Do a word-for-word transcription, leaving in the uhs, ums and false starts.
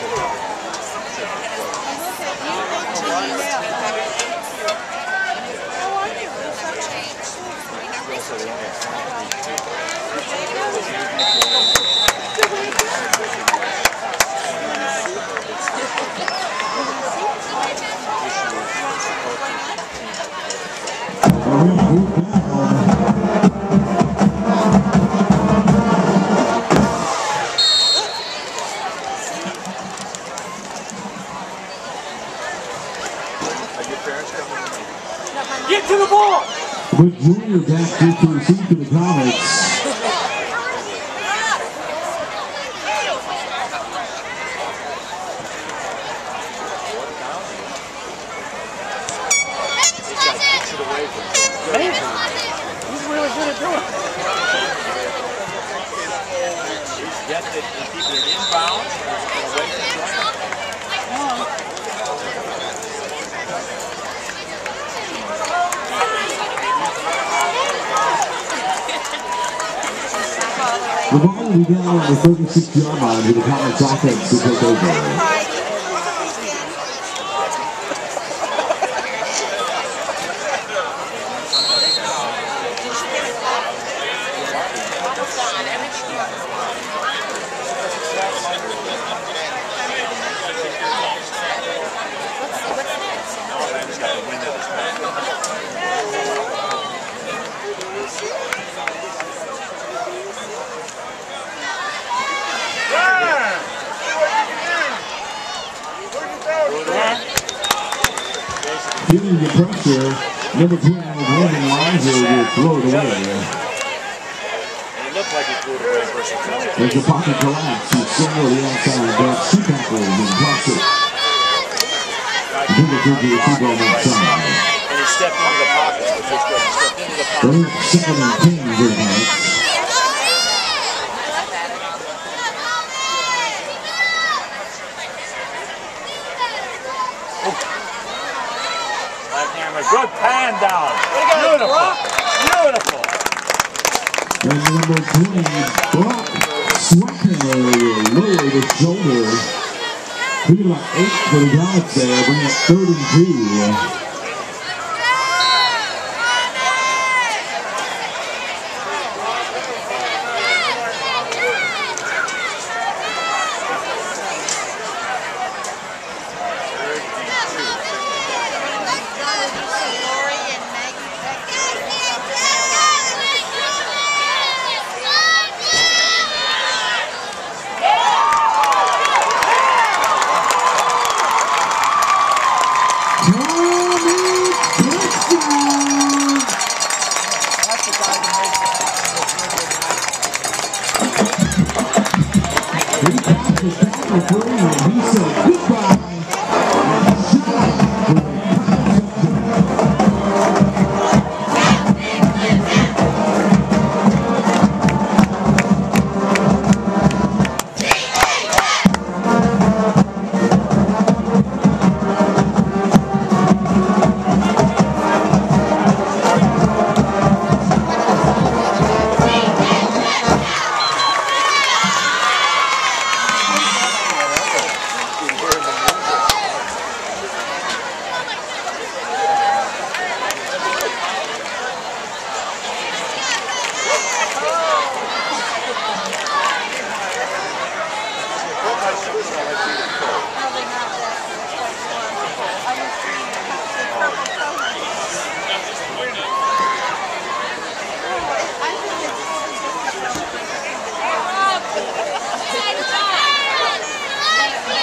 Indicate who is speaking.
Speaker 1: Get to the ball!
Speaker 2: Blake Joyner back to the receive to the Comets.
Speaker 1: He's really good at doing it.
Speaker 3: He's getting it, he's keeping it inbound and away from Joyner.
Speaker 2: The ball will be down on the thirty-six yard line with the Comets offense to take over. Feeling the pressure, number twenty, Landon Lizer will throw it away.
Speaker 3: And it looked like he threw it away versus Joyner.
Speaker 2: There's a pocket collapse. He's somewhere the outside, but two tackles and drops it. I think it could be a two on that side.
Speaker 3: And he stepped into the pockets, which was good. He stepped into the pockets.
Speaker 2: They're second and ten for the Comets.
Speaker 3: Good pan down. Beautiful. Beautiful.
Speaker 2: And number twenty, Brock Sweatner will lower the shoulder. Three about eight for the Comets there, bring up third and two.
Speaker 3: I